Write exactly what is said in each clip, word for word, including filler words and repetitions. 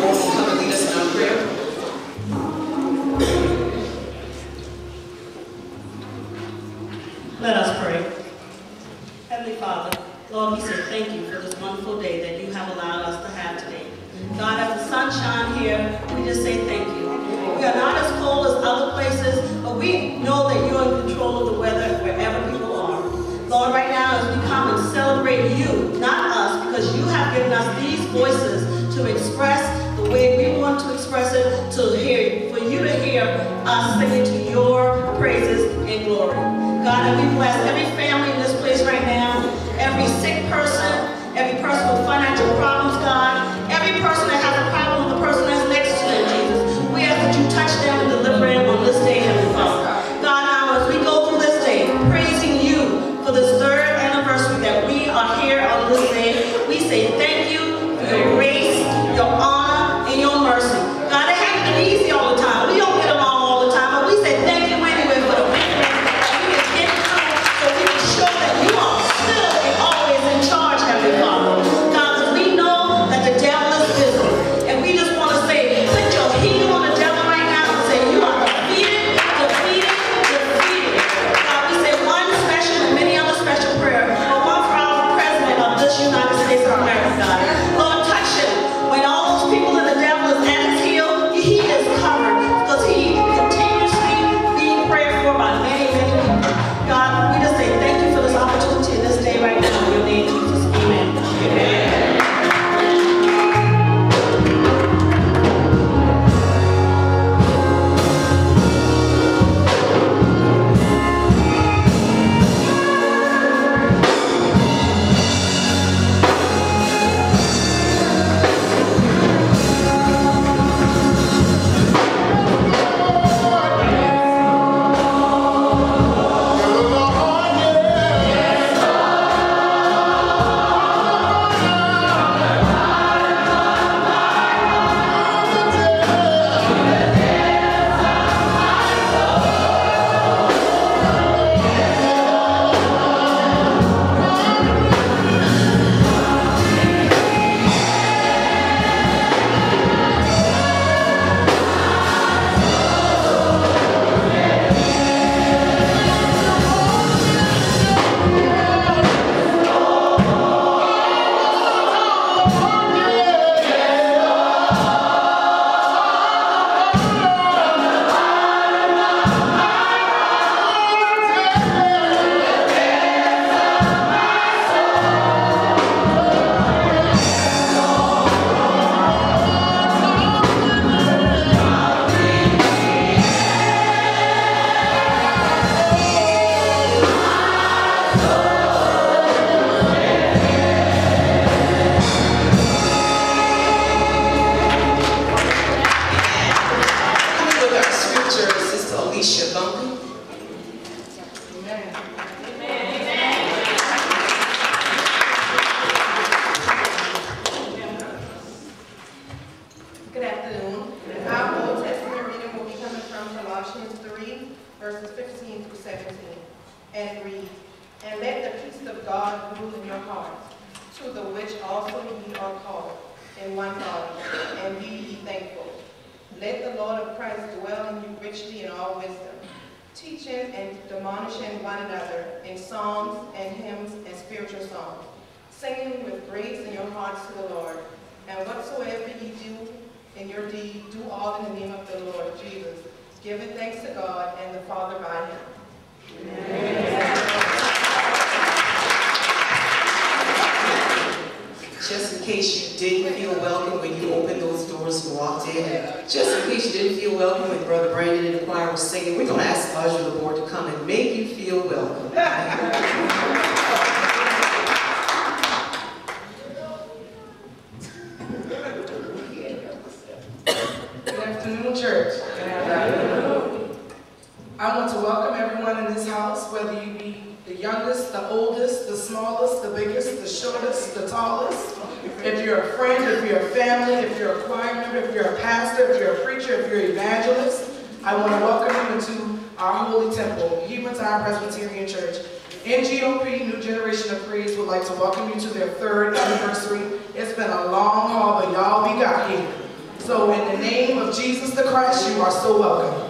Lord will come and lead us in our prayer. Let us pray. Heavenly Father, Lord, we say thank you for this wonderful day that you have allowed us to have today. God, as the sun shines here, we just say thank you. We are not as cold as other places, but we know that you're in control of the weather wherever people are. Lord, right now as we come and celebrate you, not us, because you have given us these voices to express the way we want to express it, to hear, for you to hear us singing to your praises and glory. God, and we bless every family in this place right now, every sick person, every person with financial problems, God, every person that has a problem with the person that's next to them, Jesus. We ask that you touch them and deliver them on this day, Heavenly Father. God, now as we go through this day, praising you for this third anniversary that we are here on this day, we say thank you for your grace, your honor, and your mercy. God, it hasn't been easy all the time. We don't get along all the time, but we say thank you anyway for the victory that we can get through so we can show that you are still and always in charge, Heavenly Father. God, because we know that the devil is busy, and we just want to say, put your heel on the devil right now and say, you are defeated, defeated, defeated. God, we say one special and many other special prayer, but one for our President of this United States of America, God. Lord, touch him. When all those people in the devil is at his heel, he is covered because he continuously being prayed for by many, many people. God, we just say thank you for this opportunity in this day right now. In your name, Jesus. Amen. Amen. If you're a friend, if you're a family, if you're a choir member, if you're a pastor, if you're a preacher, if you're an evangelist, I want to welcome you into our holy temple, Hebron Zion Presbyterian Church. N G O P, New Generation of Praise, would like to welcome you to their third anniversary. It's been a long haul, but y'all, we got here. So in the name of Jesus the Christ, you are so welcome.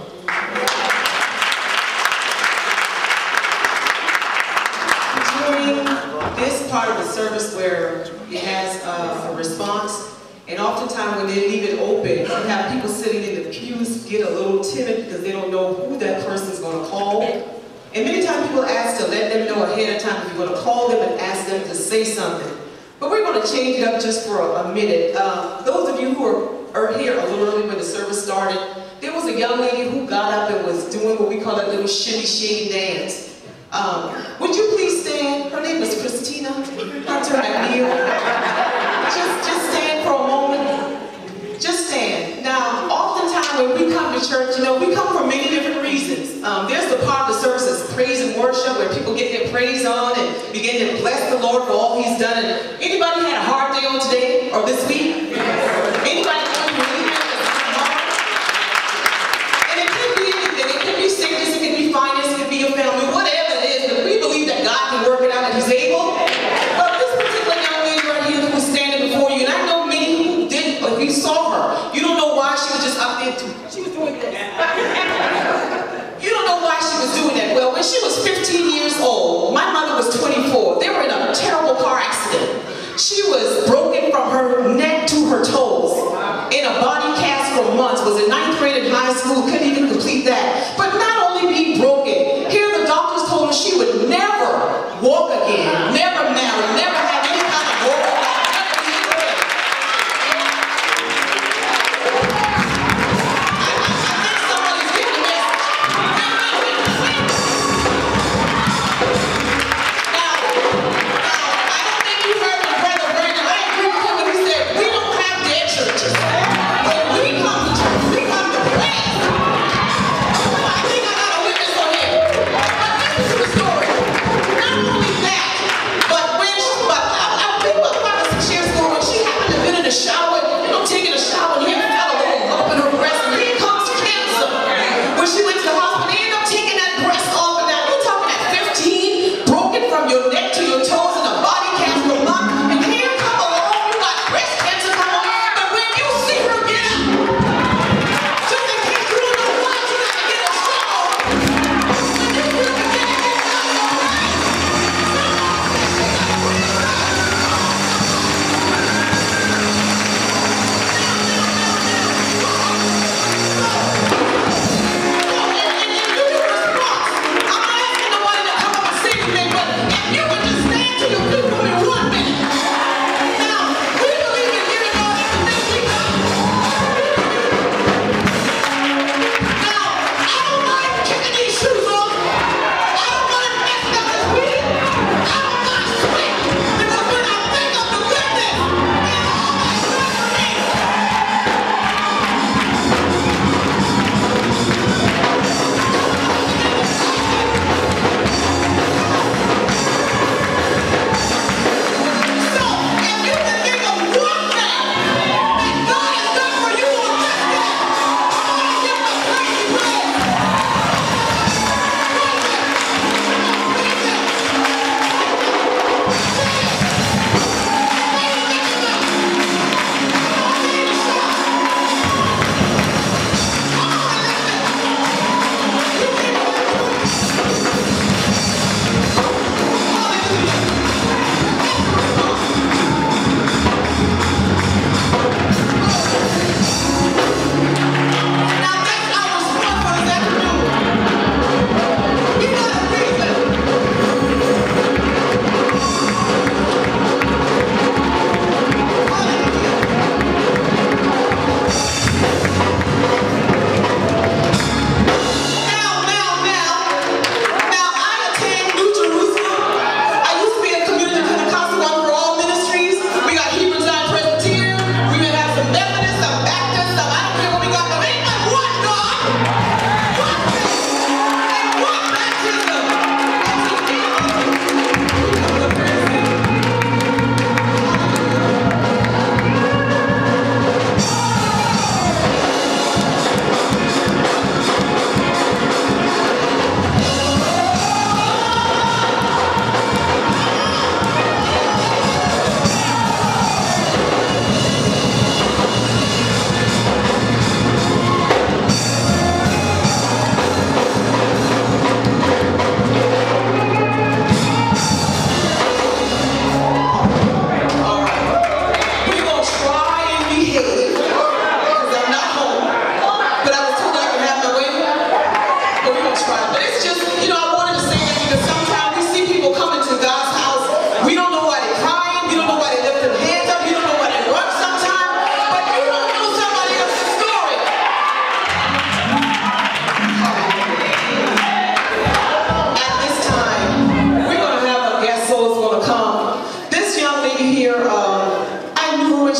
During this part of the service where it has uh, a response, and oftentimes when they leave it open, you have people sitting in the pews get a little timid because they don't know who that person is going to call. And many times people ask to let them know ahead of time if you're going to call them and ask them to say something. But we're going to change it up just for a, a minute. Uh, those of you who are, are here a little early when the service started, there was a young lady who got up and was doing what we call a little shimmy shimmy dance. Um, would you please stand? Her name was Christina. Doctor McNeil. Just, just stand for a moment. Just stand. Now, oftentimes when we come to church, you know, we come for many different reasons. Um, there's the part of the service that's praise and worship, where people get their praise on and begin to bless the Lord for all He's done. And anybody had a hard day on today or this week? Anybody going through anything that's hard? And it could be anything. It could be sickness, it could be finance, it could be your family, whatever it is. But we believe that God can work it out and He's able. But this particular young lady right here who was standing before you, and I know many who did, but we saw her. You don't know why she was just up there. She was doing this. You don't know why she was doing that. Well, when she was fifteen years old, my mother was twenty-four. They were in a terrible car accident. She was broken from her neck to her toes, in a body cast for months, was in ninth grade in high school, couldn't even complete that. But not only be broken, here the doctors told her she would never walk again, never marry, never have any kind of work.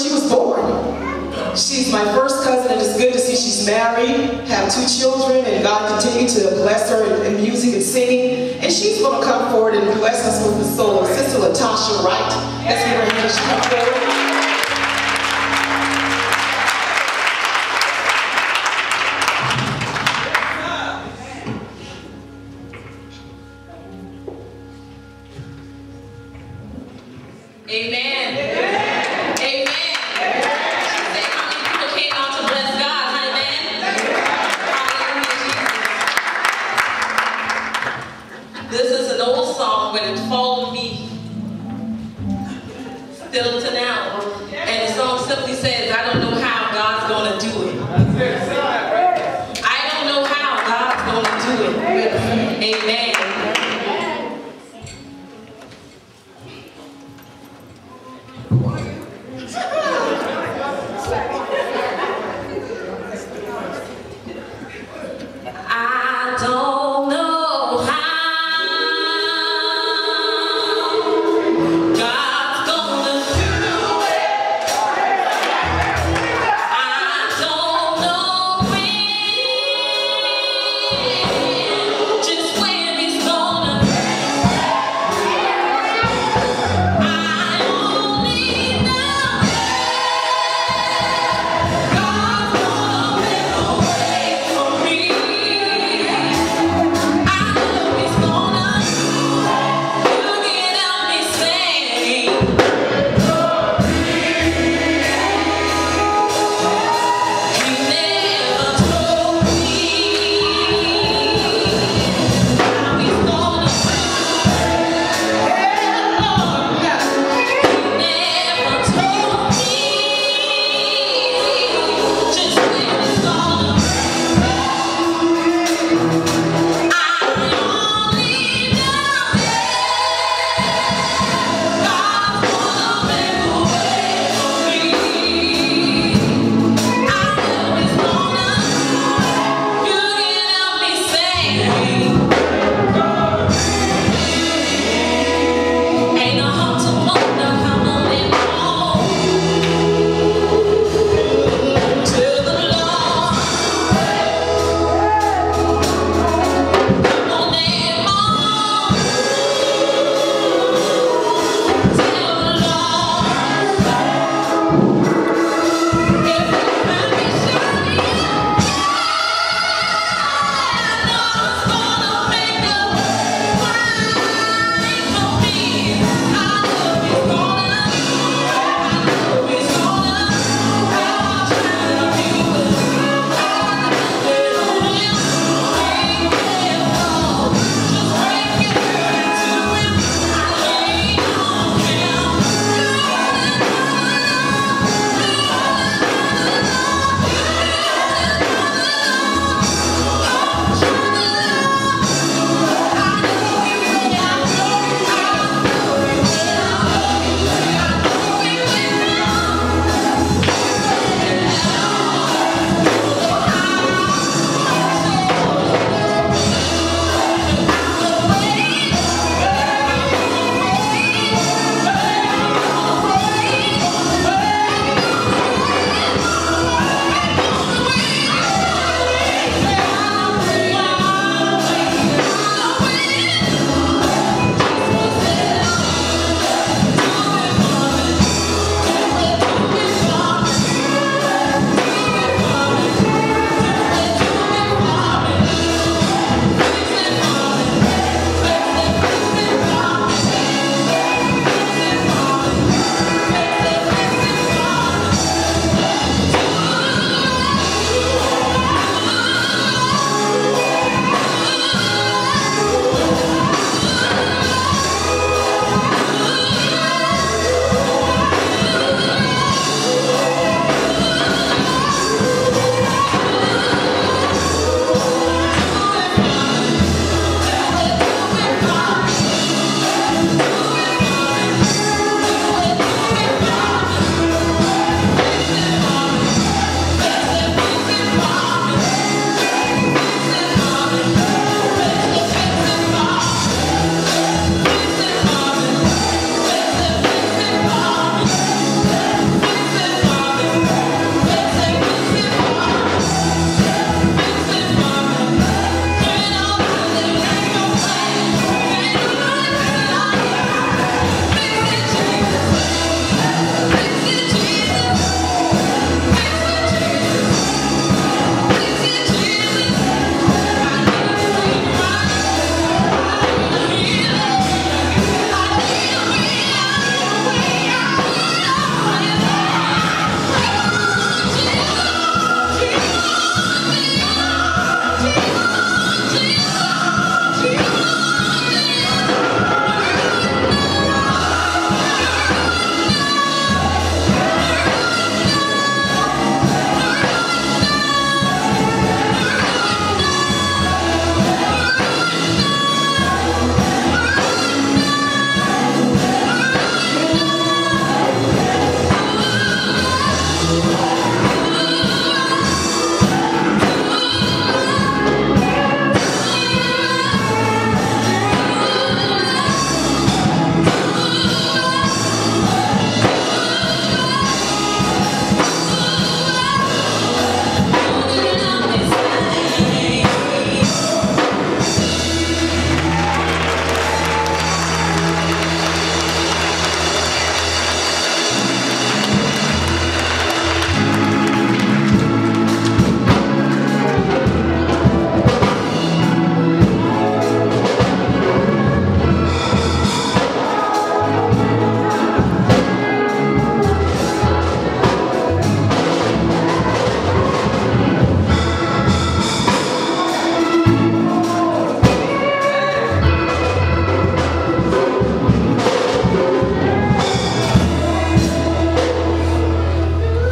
she was born. She's my first cousin, and it's good to see she's married, have two children, and God continue to bless her in, in music and singing. And she's going to come forward and bless us with the soul of Sister Latasha Wright. Let's give her a hand as she comes forward. Amen. Amen. Amen. She said, how many people came out to bless God? Amen. Hallelujah. This is an old song, but it followed me still to now. And the song simply says, I don't know how God's going to do it. I don't know how God's going to do it. Amen. Just when you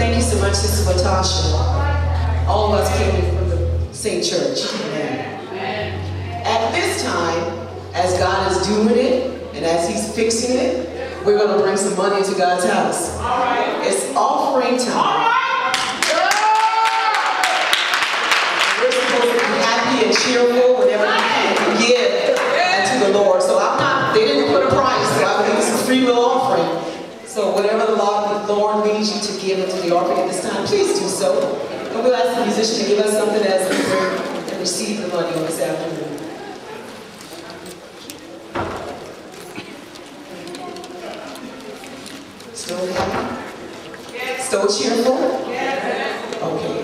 Thank you so much, Sister Latasha. All of us came from the same church. Amen. At this time, as God is doing it, and as He's fixing it, we're going to bring some money into God's house. It's offering time. We're supposed to be happy and cheerful whenever we give unto the Lord. So I'm not, they didn't put a price, so I believe it's a free will offering. So whatever the Lord, the Lord leads you to give into the offering at this time, please do so. And we'll ask the musician to give us something as we bring and receive the money on this afternoon. Still happy? Still cheerful? Okay.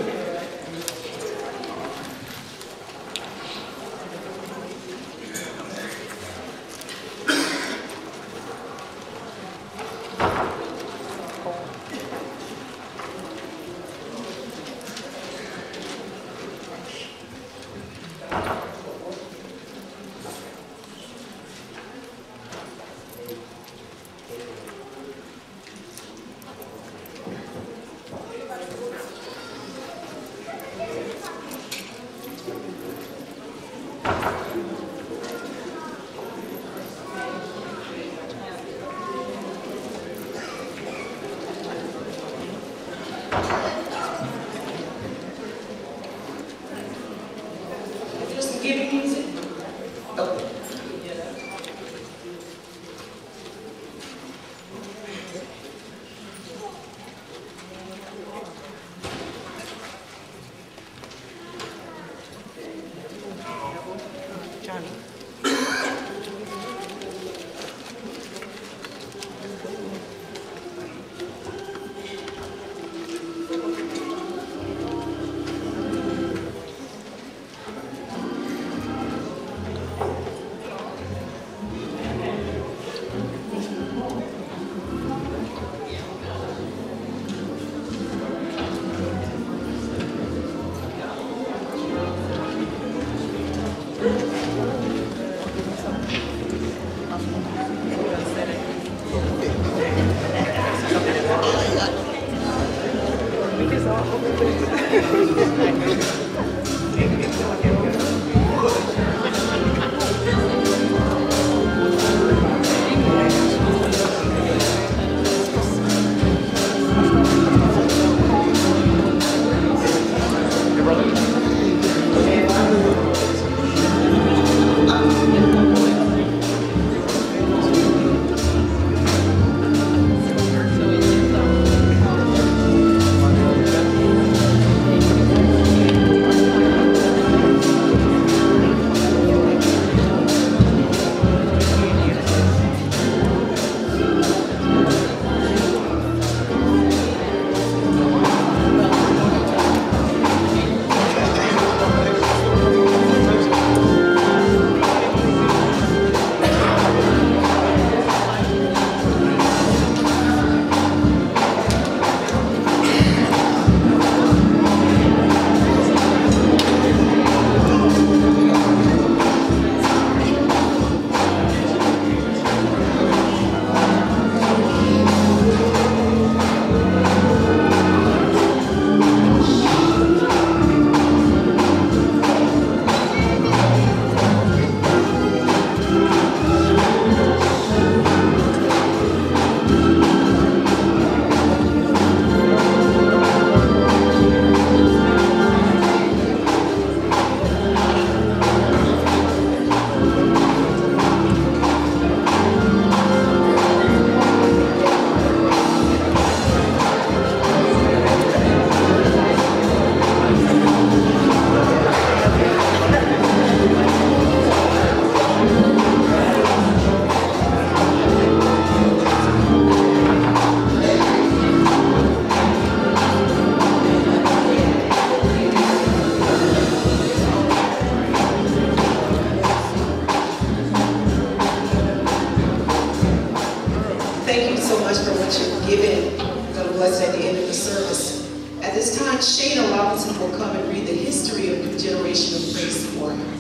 Shana Robinson will come and read the history of New Generation of Praise for you.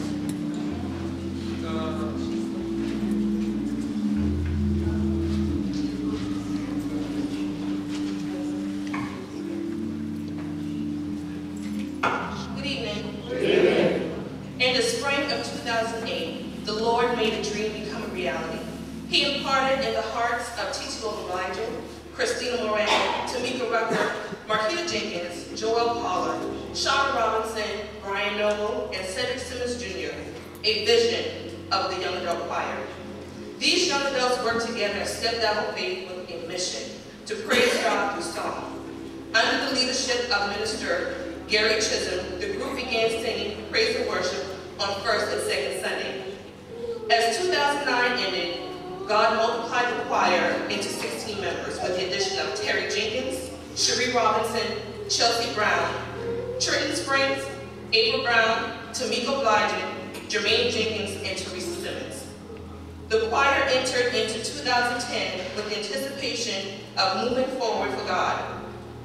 two thousand eight, the Lord made a dream become a reality. He imparted in the hearts of Titi Elijah, Christina Moran, Tamika Rucker, Marquita Jenkins, Joel Pollard, Shauna Robinson, Brian Noble, and Cedric Simmons Junior a vision of the young adult choir. These young adults worked together and stepped out on faith with a mission to praise God through song. Under the leadership of Minister Gary Chisholm, the group began singing praise and worship on first and second Sunday. As two thousand nine ended, God multiplied the choir into sixteen members with the addition of Terry Jenkins, Cherie Robinson, Chelsea Brown, Trenton Springs, April Brown, Tamika Bligent, Jermaine Jenkins, and Teresa Simmons. The choir entered into two thousand ten with the anticipation of moving forward for God.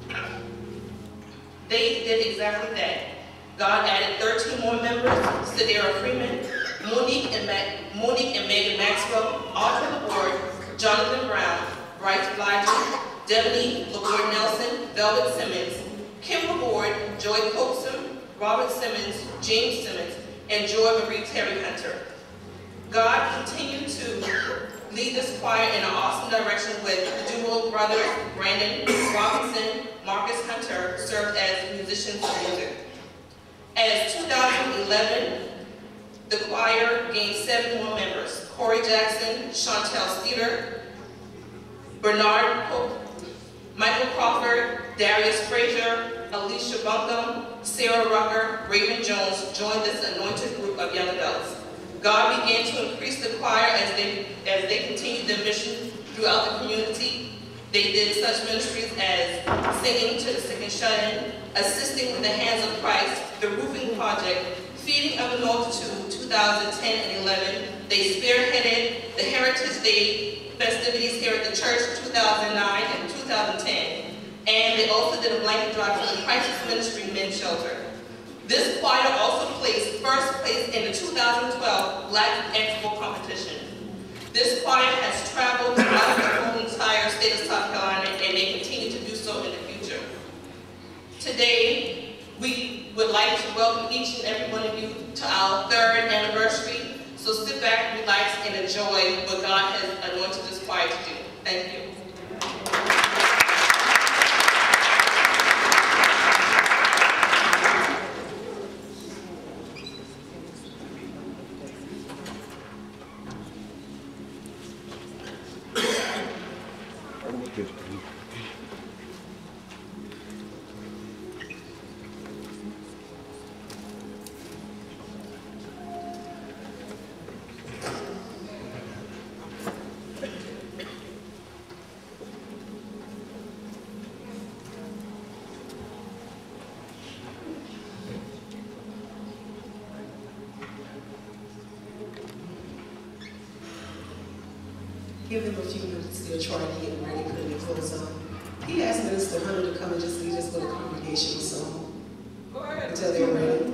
They did exactly that. God added thirteen more members: Sadara Freeman, Monique and, Ma Monique and Megan Maxwell, Audrey LaBorde, Jonathan Brown, Bryce Bligent, Devaney LaBorde Nelson, Velvet Simmons, Kim LaBorde, Joy Coxum, Robert Simmons, James Simmons, and Joy Marie Terry Hunter. God continued to lead this choir in an awesome direction with the duo brothers Brandon Robinson, Marcus Hunter served as musicians of music. As two thousand eleven, the choir gained seven more members: Corey Jackson, Chantel Steeder, Bernard Pope, Michael Crawford, Darius Frazier, Alicia Buncombe, Sarah Rucker, Raven Jones joined this anointed group of young adults. God began to increase the choir as they, as they continued their mission throughout the community. They did such ministries as singing to the sick and shut-in, assisting with the hands of Christ, the roofing project, feeding of the multitude, two thousand ten and eleven. They spearheaded the Heritage Day festivities here at the church, two thousand nine and two thousand ten. And they also did a blanket drive for the Crisis Ministry Men's Shelter. This choir also placed first place in the two thousand twelve Black Expo competition. This choir has traveled throughout the whole entire state of South Carolina, and they continue to do so in the future. Today, we would like to welcome each and every one of you to our third anniversary. So sit back, relax, and enjoy what God has anointed this choir to do. Thank you. Give him a few minutes. They're trying to get ready, putting their clothes on. He asked Minister Hunter to come and just lead us with a congregational song until they're ready.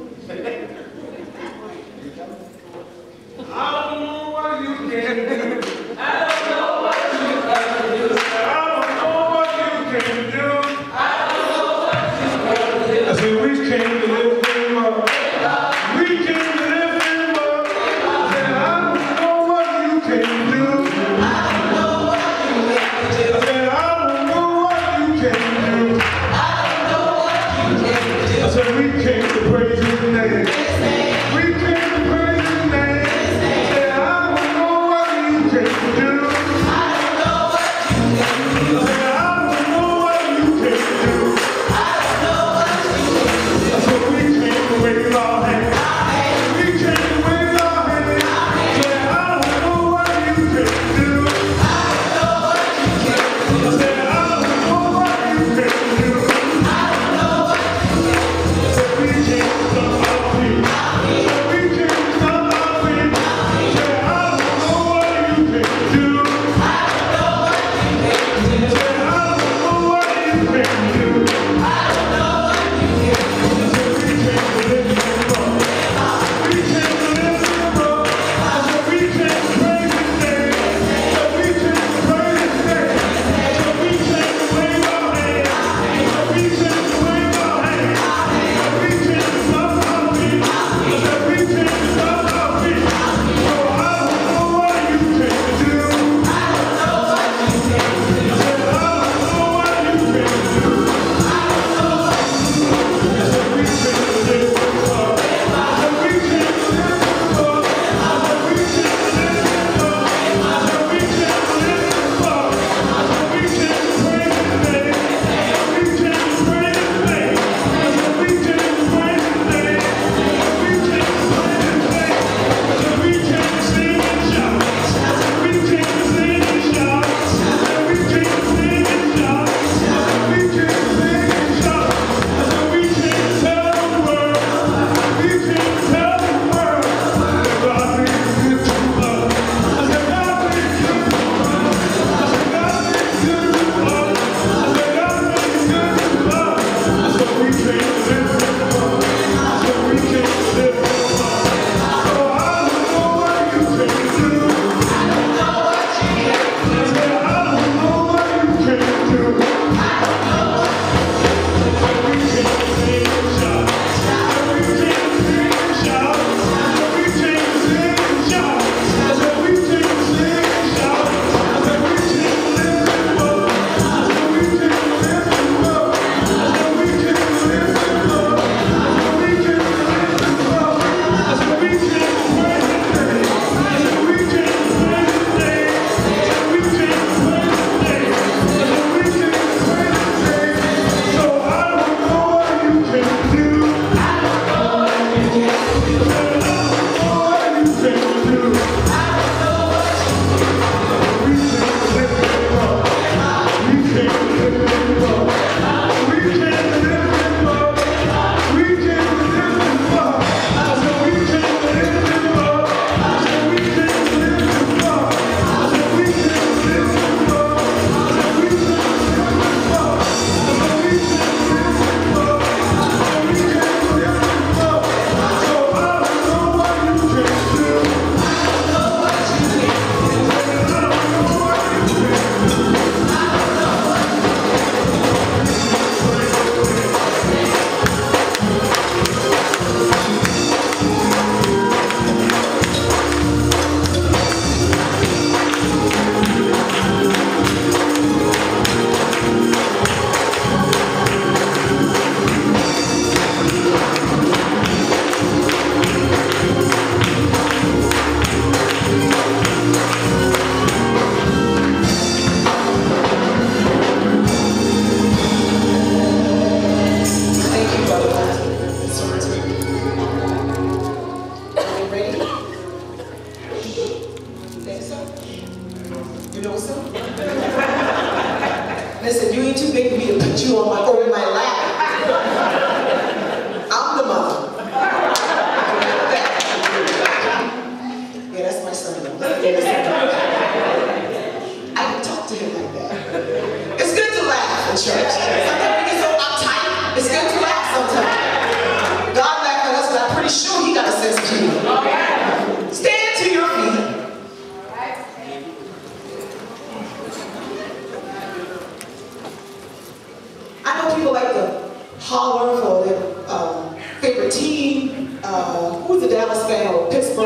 I don't know what you can do. I don't know what you can do. I don't know what you can do. I don't know what you can do. I said we came to lift him up. We came to lift him up. I said I don't know what you can do. We came to praise his name. We came to praise his name. Say, I don't know what you can do. I don't know what you can do. Say, I don't know what you can do. I don't know what you can do. So we holler for their um, favorite team. Uh, who's the Dallas fan or Pittsburgh?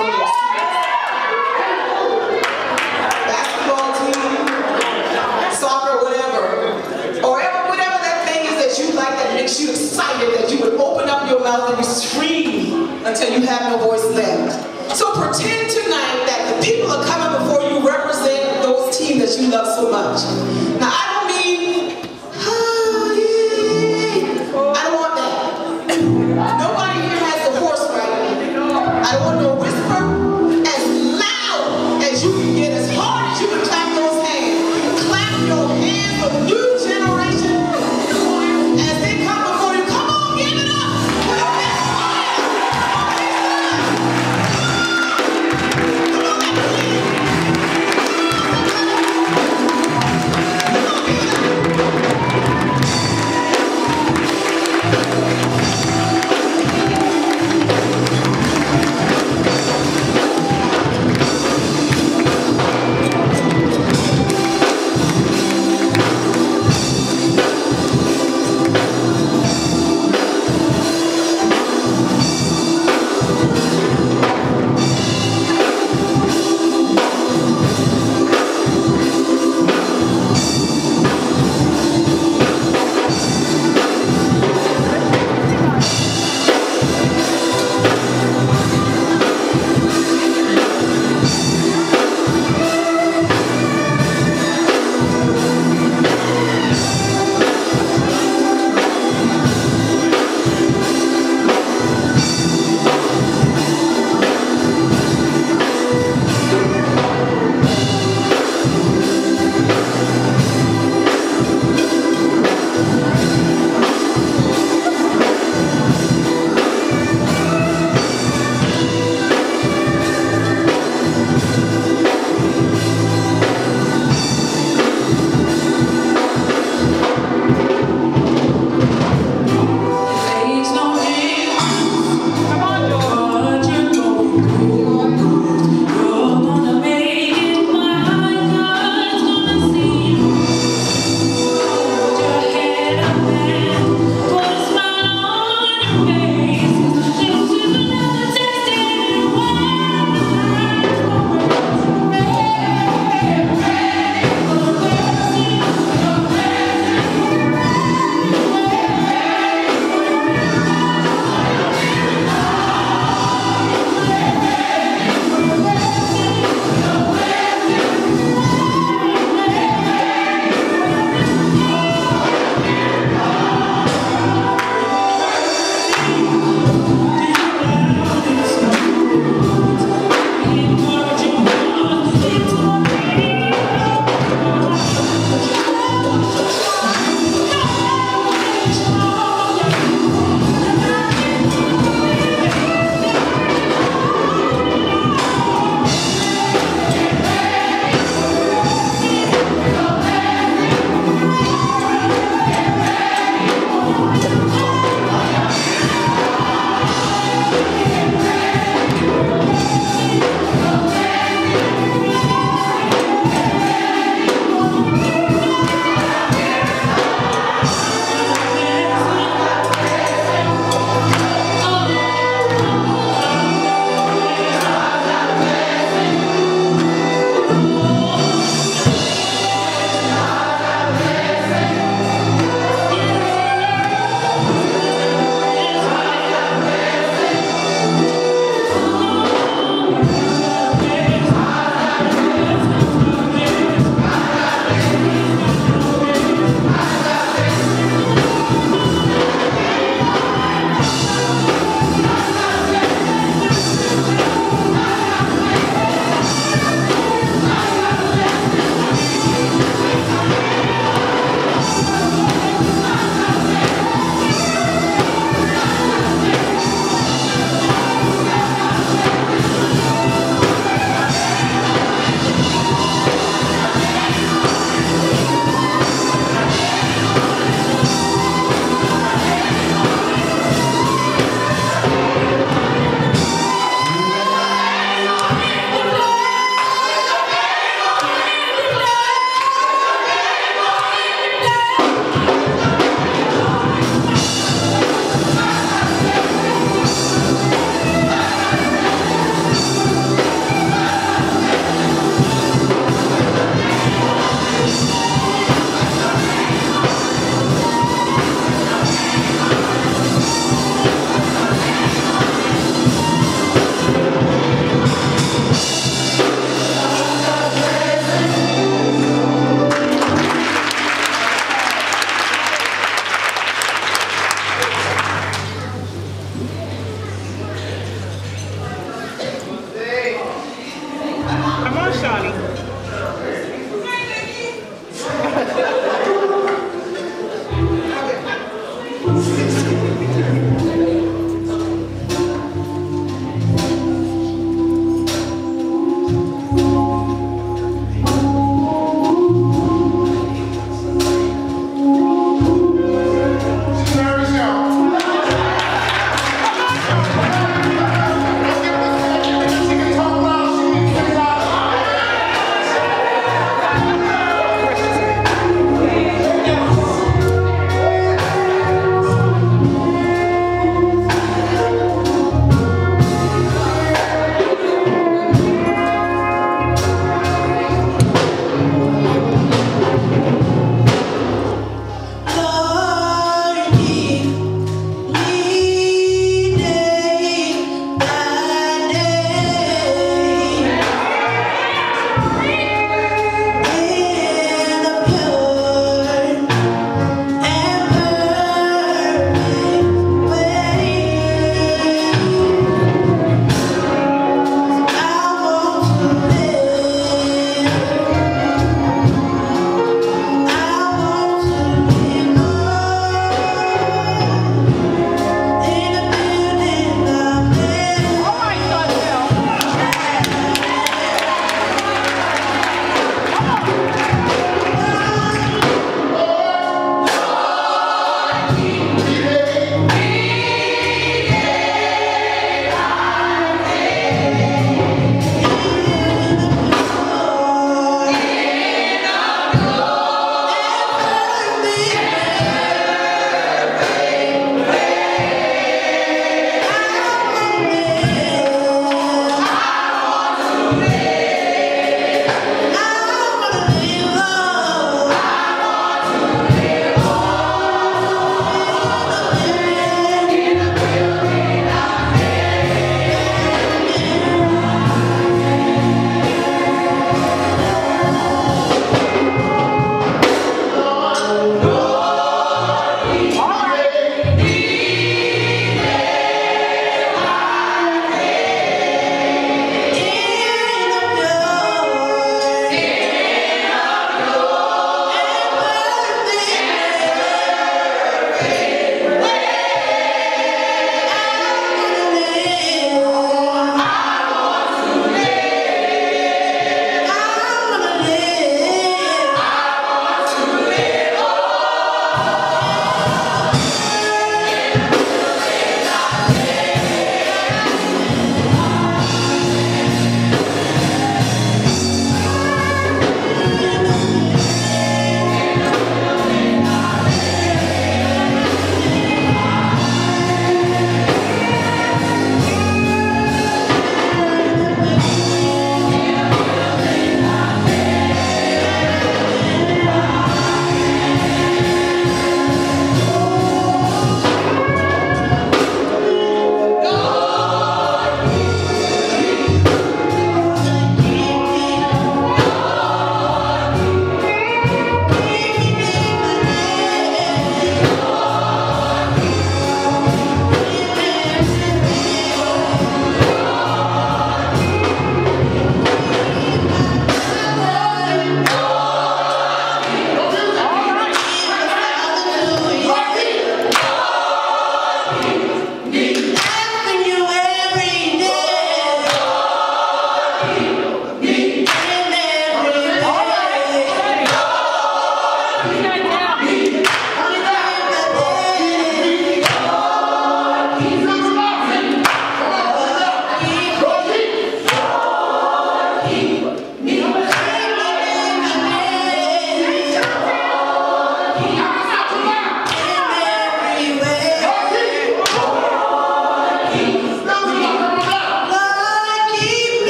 Basketball team, soccer, whatever. Or whatever that thing is that you like that makes you excited, that you would open up your mouth and you scream until you have no voice left. So pretend tonight that the people are coming before you represent those teams that you love so much. Now I don't mean, ah, yeah. I don't want that. Nobody here has the horse right. I don't want no whisper. As loud as you can get, as hard as you can clap those hands. Clap your hands for the new generation as they come before you. Come on, give it up.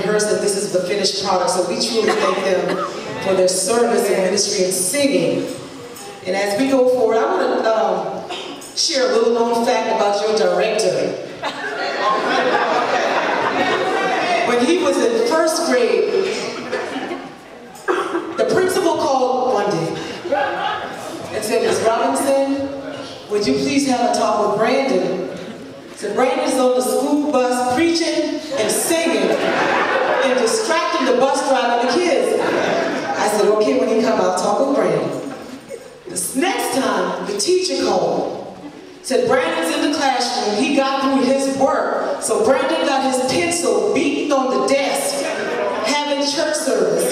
rehearsed that this is the finished product. So we truly thank them for their service and ministry and singing. And as we go forward, I want to um, share a little known fact about your director. When he was in first grade, the principal called one day and said, "Miz Robinson, would you please have a talk with Brandon?" So Brandon's on the school bus preaching and singing and distracting the bus driver and the kids. I said, "Okay, when he come, I'll talk with Brandon." This next time, the teacher called. Said Brandon's in the classroom, he got through his work. So Brandon got his pencil beaten on the desk, having church service.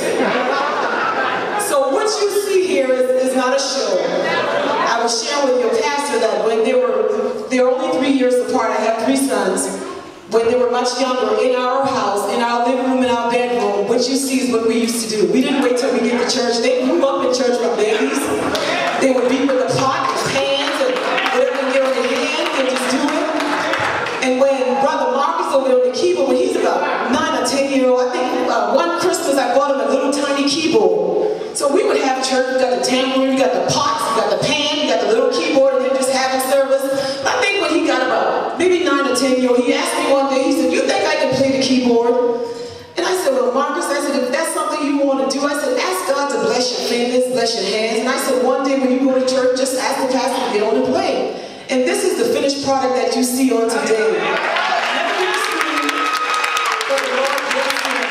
So what you see here is, is not a show. I was sharing with your pastor that when they were, they're only three years apart, I have three sons. When they were much younger, in our house, in our living room, in our bedroom, what you see is what we used to do. We didn't wait till we get to church. They grew up in church from babies. They would be with the pot, the pans, and whatever they get on their hand, they just do it. And when Brother Marcus over there on the keyboard, when he's about nine or ten year old, I think uh, one Christmas I bought him a little tiny keyboard. So we would have church, we got the tambourine, we got the pots, we got the pan, we got the little keyboard, and they're just having service. I think when he got about maybe nine or ten year old, he asked me one day, he said, "You think I can play the keyboard?" And I said, "Well, Marcus," I said, "if that's something you want to do," I said, "ask God to bless your fingers, bless your hands." And I said, "One day when you go to church, just ask the pastor to get on and play." And this is the finished product that you see on today. Never been seen, but the Lord bless him.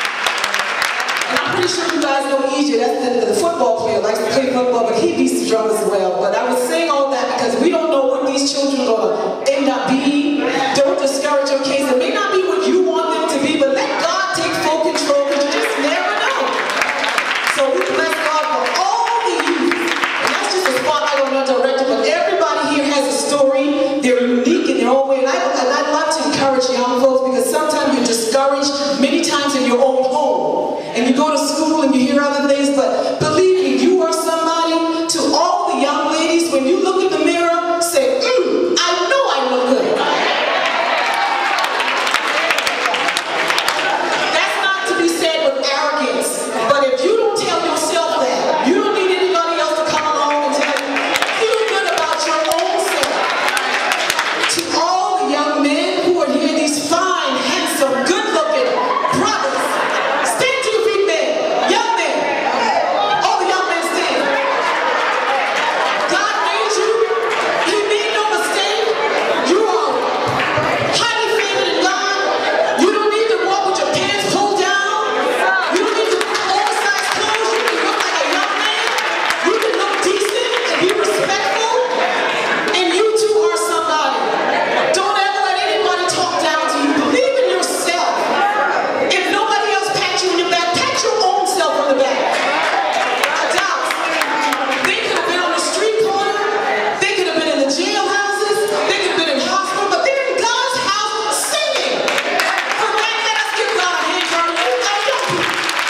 And I'm pretty sure you guys know E J, that's the, the football player, likes to play football, but he beats the drum as well. But I was saying all that because we don't know what these children are going to end up being. Don't discourage your kids. It may not be what you want them to be, but let God take full control, because you just never know. So we bless God for all the youth. And that's just a spotlight on our director, but everybody here has a story. They're unique in their own way. And I, and I love to encourage young folks, because sometimes you're discouraged many times in your own home. And you go to school and you hear other things, but believe me, you are somebody. To all the young ladies, when you look in the mirror, say, mm, I know I look good. That's not to be said with arrogance, but if you don't tell yourself that, you don't need anybody else to come along and tell you. Feel good about your own self. To all the young men who are here, these fine, handsome, good-looking brothers, stand to your feet, men, young men. All the young men stand. God made you. He made no mistake. You are highly favored in God. You don't need to walk with your pants pulled down. You don't need to oversized clothes. You can look like a young man. You can look decent and be respectful. And you too are somebody. Don't ever let anybody talk down to you. Believe in yourself. If nobody else pats you in your back, pat your own self on the back. Adults, they could have been on the street corner. They could have been in the jailhouses. They could have been in hospital, but they're in God's house singing. For that, let us give God a hand clap. You are young people.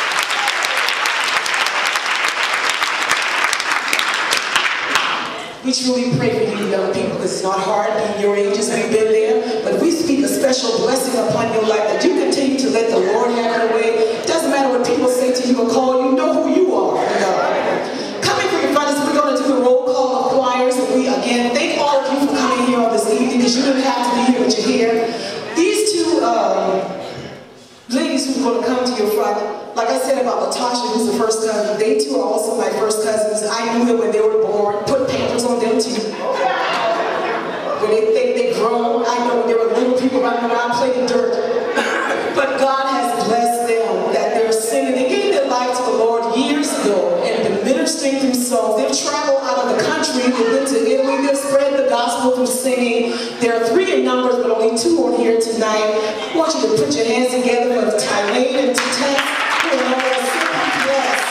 We truly pray for you young people, because it's not hard being your ages, we've been there, but we speak a special blessing upon your life, that you continue to let the Lord have your way. It doesn't matter what people say to you or call you, know who you are in God. Coming from your brothers, we're going to do the roll call of choirs, and we again thank all of you for coming here on this evening, because you didn't have to be here, but you're here. These two um, ladies who's going to come to your front, like I said about Latasha, who's the first cousin, they too are also my first cousins. I knew them when they were born, put pampers on them too. When they think they've grown, I know when they were little people running around playing dirt. But God has blessed them, that they're singing. They gave their life to the Lord years ago and been ministering through songs. They've traveled out of the country, they've been to Italy, they've spread the gospel through singing. There are three in numbers, but only two are here tonight. I want you to put your hands together for Tylane and Tess. Who are all simply blessed.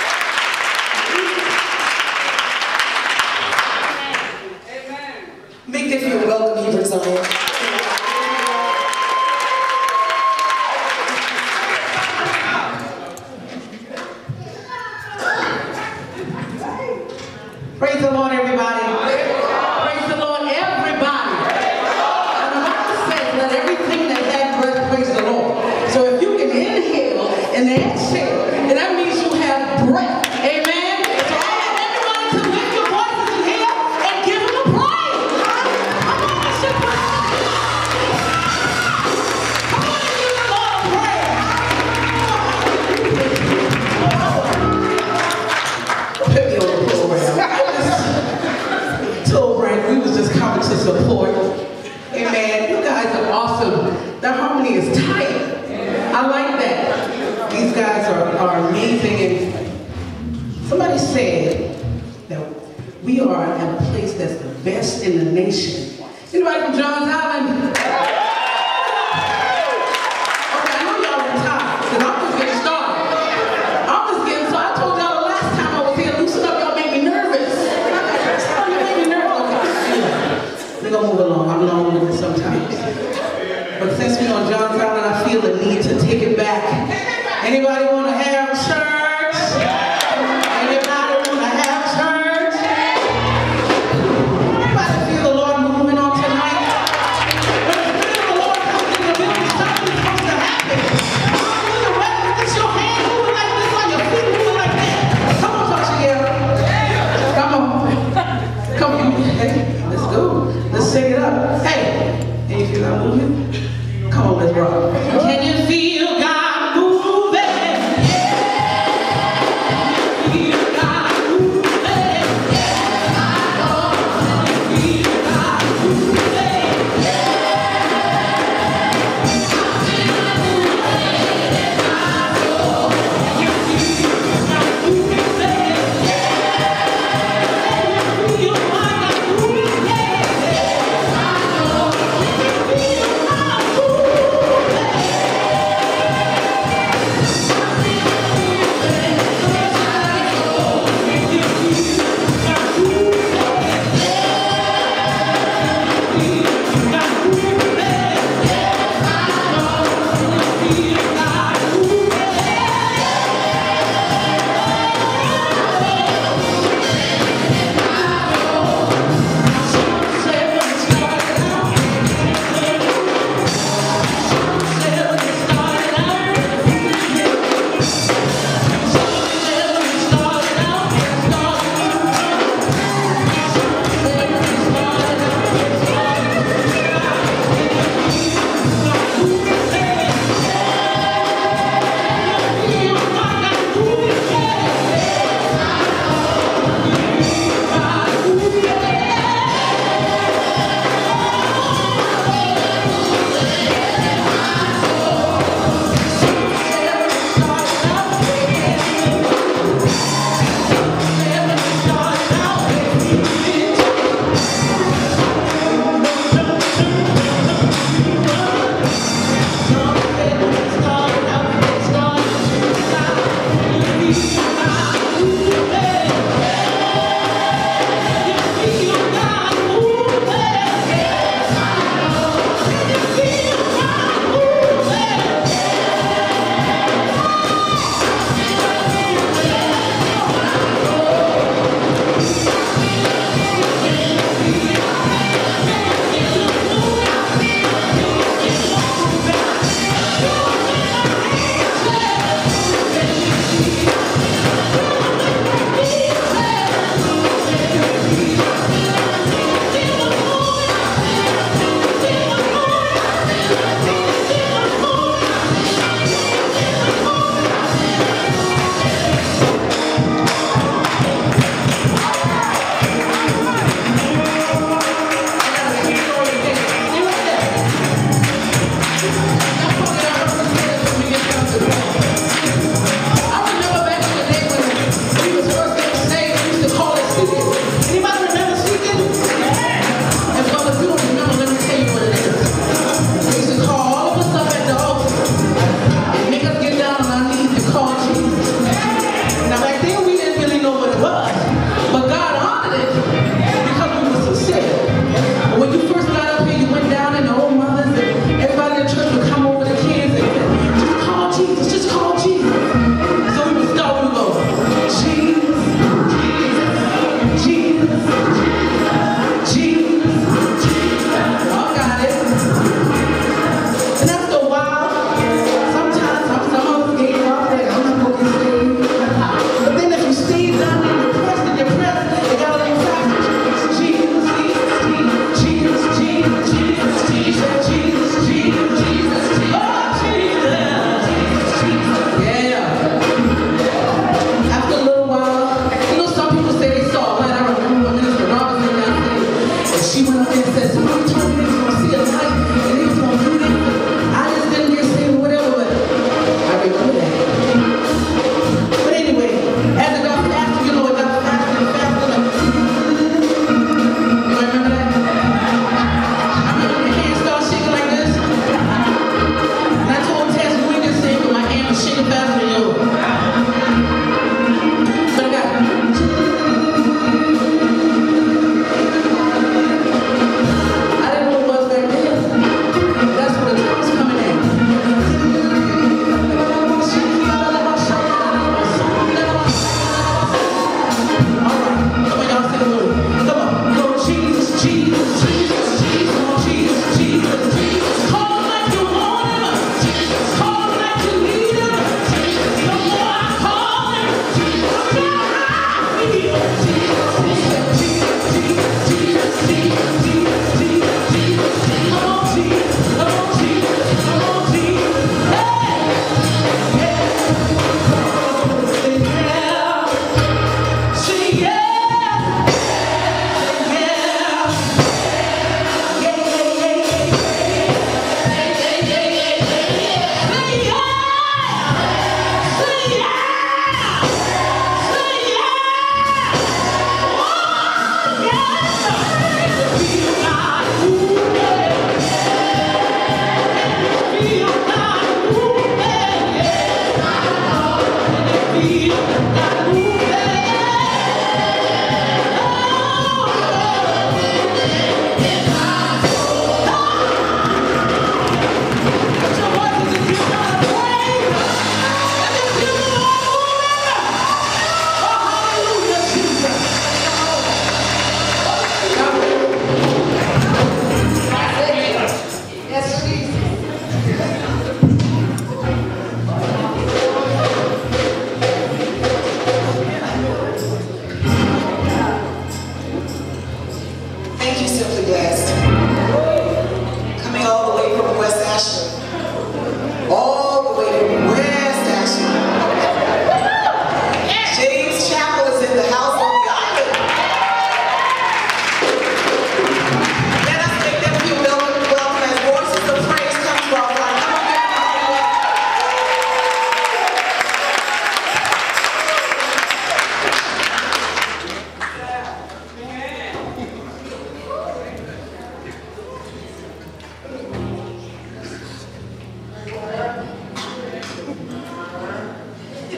Make them feel welcome, Hebron Zion. Praise the Lord, everybody. Praise the Lord, everybody. And the Bible says, let everything that hath breath praise the Lord. So if you can inhale and exhale. And that means you have breath. Amen? So I want everybody to lift your voices in here and give him a praise. Come on, let's just praise. Come on and give the Lord a praise. Put me on the program. Told Brand we was just coming to support. Amen. You guys are awesome. The harmony is tight. I like that. These guys are, are amazing. And somebody said that we are at a place that's the best in the nation. Anybody from Johns Island? Okay, I know y'all are tired, because I'm just getting started. I'm just getting, so I told y'all the last time I was here, loosen up, y'all make me nervous. Oh, you make me nervous. Okay, anyway, we're gonna move along. I'm long with it sometimes. But since we're on Johns Island, I feel the need to take it back. Anybody want to have church? Anybody want to have church? Anybody feel the Lord moving on tonight? When the Spirit of the Lord comes in the building, something's supposed to happen. Hallelujah. Whether it's your hand moving like this or your feet moving like that. Come on, Tasha. Come on. Come on. Hey, let's go. Let's shake it up. Hey. And if you're not moving, come on, let's rock. Can you feel God moving?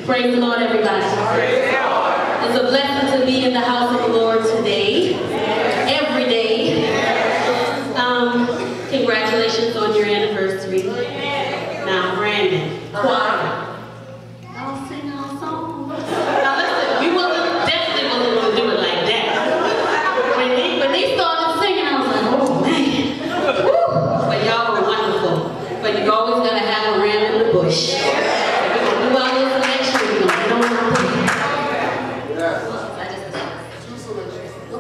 Praise the Lord, everybody. It's a blessing to be in the house of the Lord today, every day. Um, congratulations on your anniversary. Now, Brandon, choir. Y'all sing our song. Now listen, we wasn't definitely wasn't going to do it like that. When they, when they started singing, I was like, oh man. Woo. But y'all were wonderful. But you always got to have a ram in the bush. We're going to do our little selection. We're going to get on the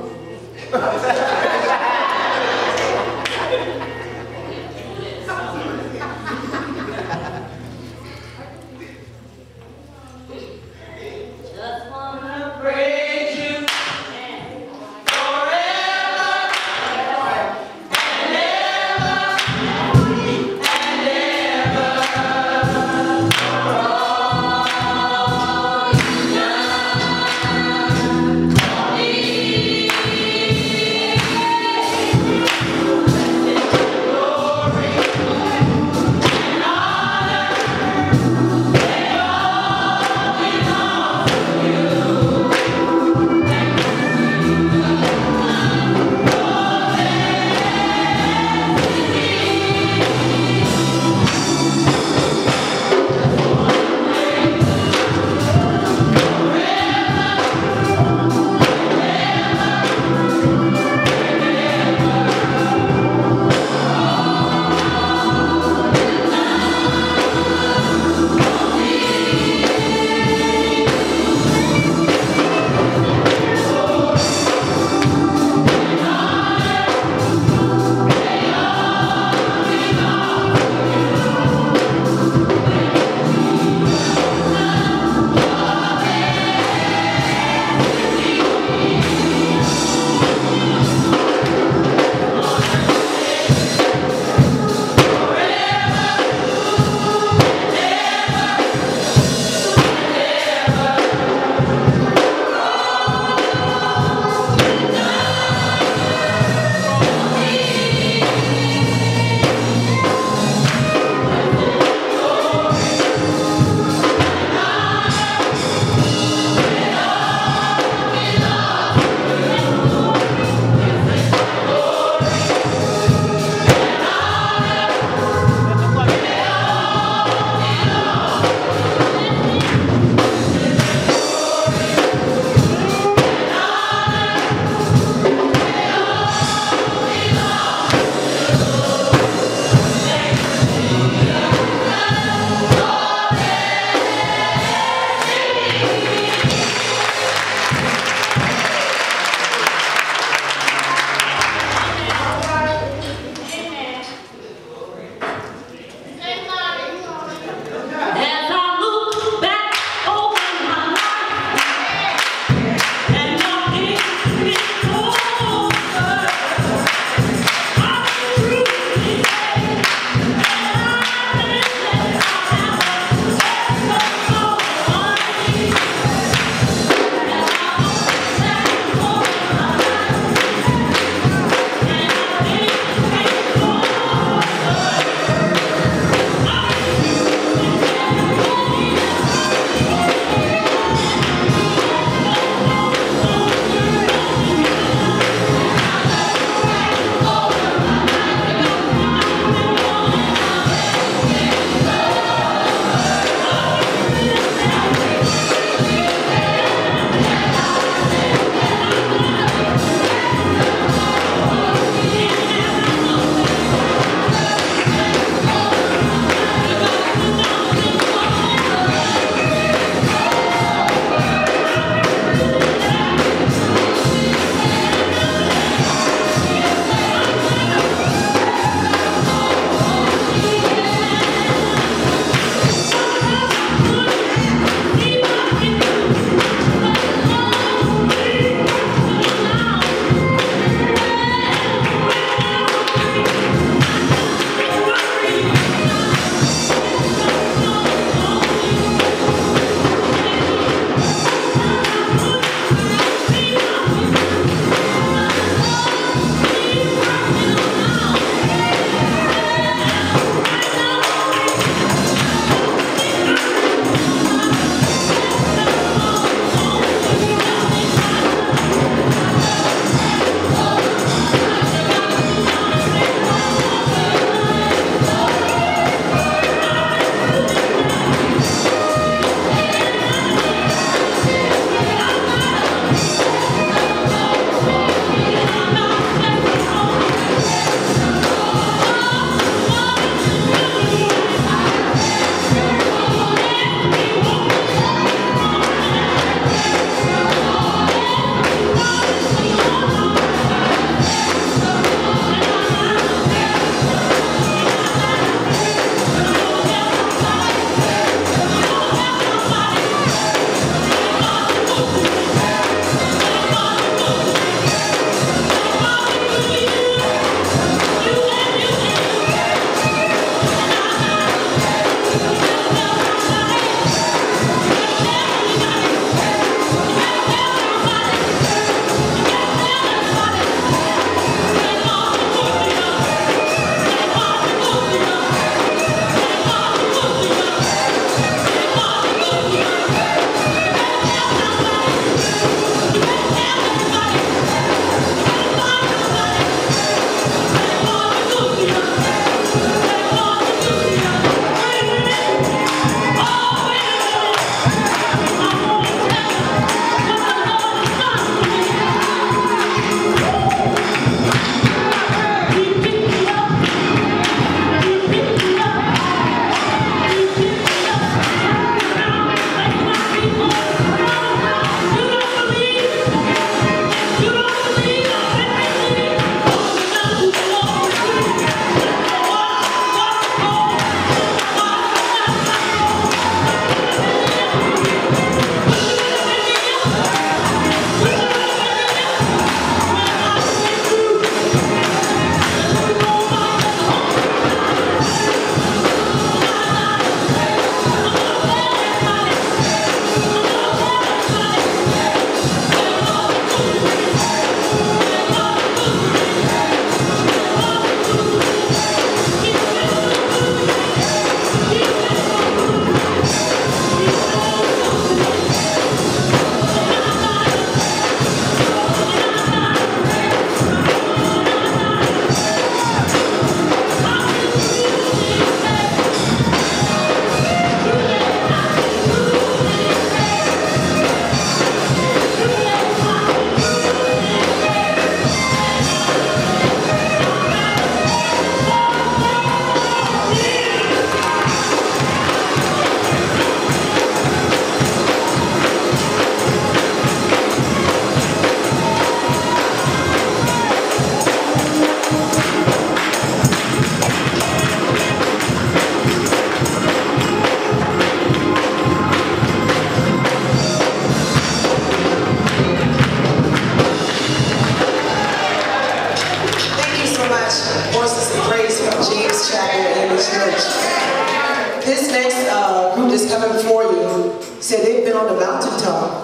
you said they've been on the mountaintop.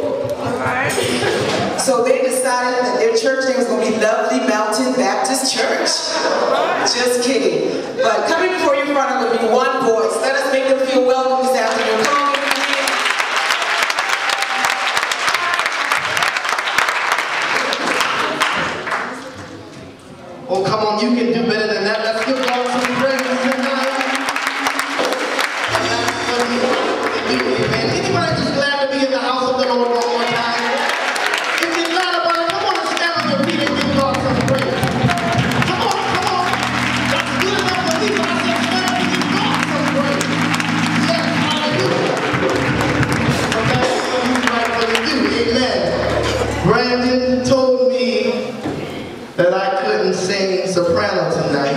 So they decided that their church name was going to be Lovely Mountain Baptist Church. Just kidding. But coming before you in front of them will be one voice. Let us make them feel welcome this afternoon. Come on. Oh, come on, you can do better than that. Let's give God some praise tonight. Amen. Anybody just glad to be in the house of the Lord one more time? If you're glad about it, come on and stand on your feet and give God some praise. Come on, come on. That's good enough for me. I said stand and give God some praise. Yes, hallelujah. Okay, so he's right what to do. Amen. Brandon told me that I couldn't sing soprano tonight.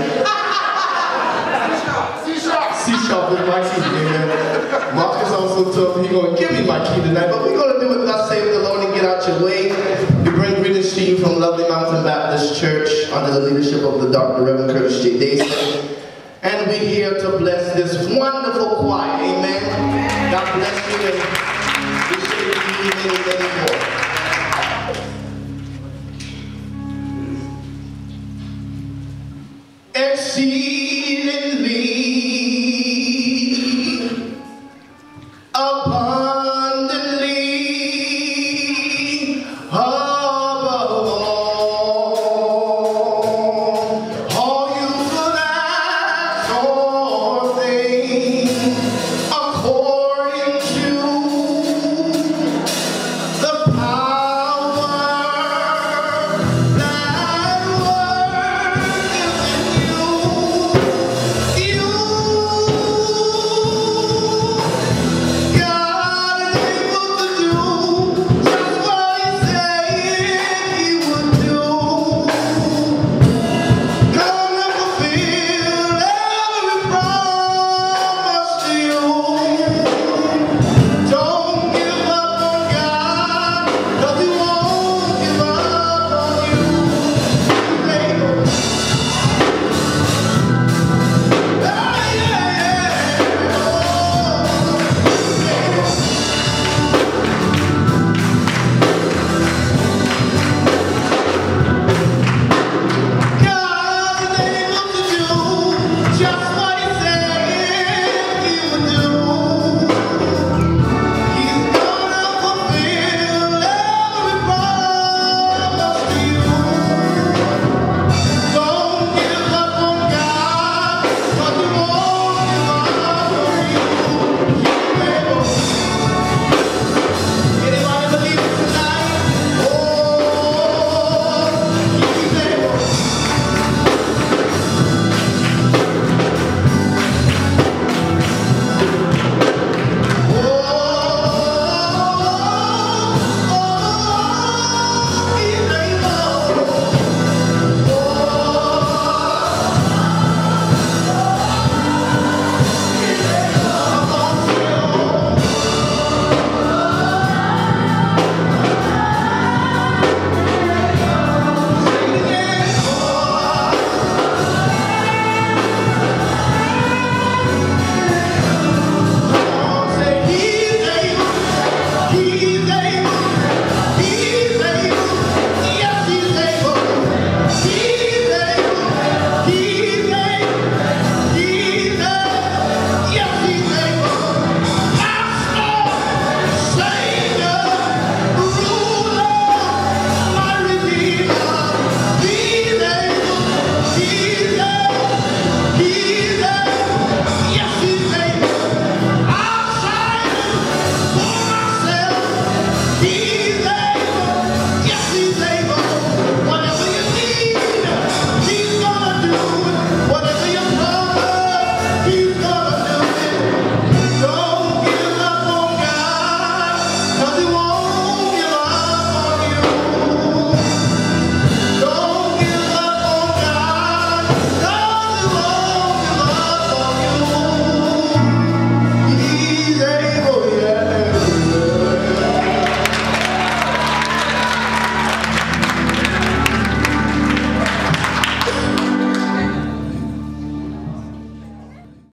C-sharp is my key, amen. Marcus also told me he's going to give me my key tonight, but we're going to do it, thus save the Lord, and get out your way. We bring greetings to you from Lovely Mountain Baptist Church under the leadership of the Doctor Reverend Curtis J. Dason. And we're here to bless this wonderful choir, amen. God bless you, and we say to you many, many